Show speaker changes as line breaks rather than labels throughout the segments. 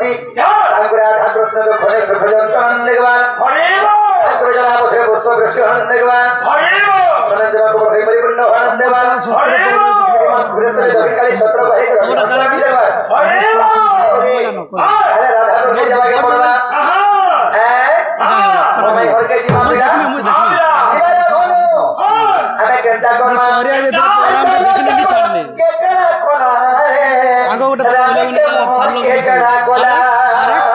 होती हमको आधा प्रश्न तो खरे सुख जंतन देखबार ठाकुर जला पथरे पुष्प वृष्टि हन देखबार मन जला को पथरे परिपूर्ण हन देखबार बृहस्पति दक्षिणकाली छत्र बहे रघुनाथ देखबार अरे राधा को जवा के पड़वा मैं घर के जीवा मिला हमें केंटा कोन चोरिया जे तो प्रोग्राम देखने नहीं छाड़ ले आगो उठा छाड़लो आरएक्स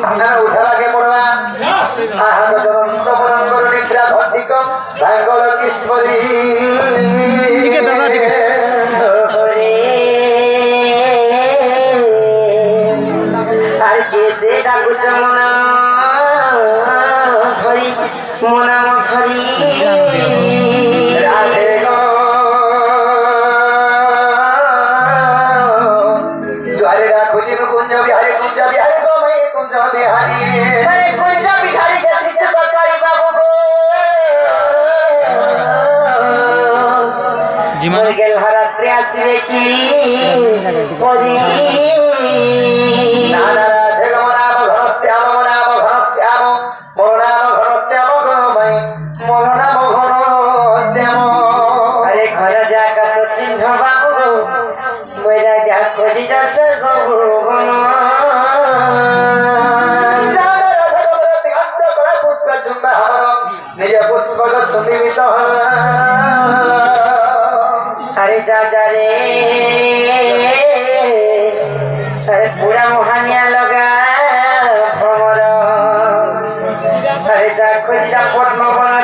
উঠাবাকে পড়বা আহার জনন্ত প্রণাম করো নিদ্রা ধর্মিক ভাঙ্গল কিসমরি
ঠিক আছে দাদা ঠিক আছে
আর কেসে ডাকুছ মনা ধরি মনা ধরি
রাধে গো জোয়ারে রাখুজি কুঞ্জ বিহারি গো মে কুঞ্জ বিহারি
কুঞ্জ বিহারি যাচ্ছিস বাচারি বাবু গো গেল রাত্রে আসবে কি পরি
নানা রাধে গো নাম ঘনশ্যাম মোর নাম ঘনশ্যাম গো মে মোর নাম ঘনশ্যাম
আরে ঘর যা কাছ চিহ্ন বাবু গো মইরা যা খোঁজি যাস গো
নিজে পুষ্প নিমিত
আরে যা যা রে আরে পুরা মহানিয়া লগা ভ্রমর আরে যা খোঁজি যা পদ্ম বনর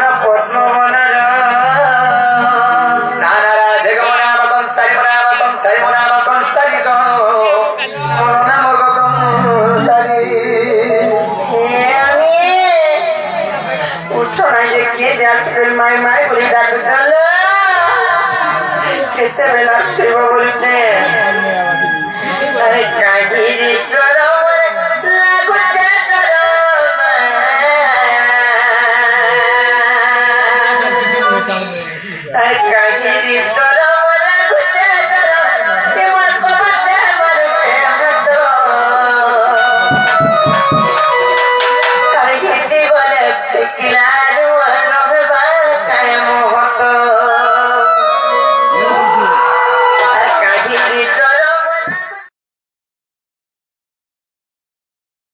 নানা রাধে গো নাম কংসারি গো মোর নাম কংসারি
আমি উঠো না যে কে যাচ্ছে মাই বলে ডাকু চল কেতে বেলা শিব বলছে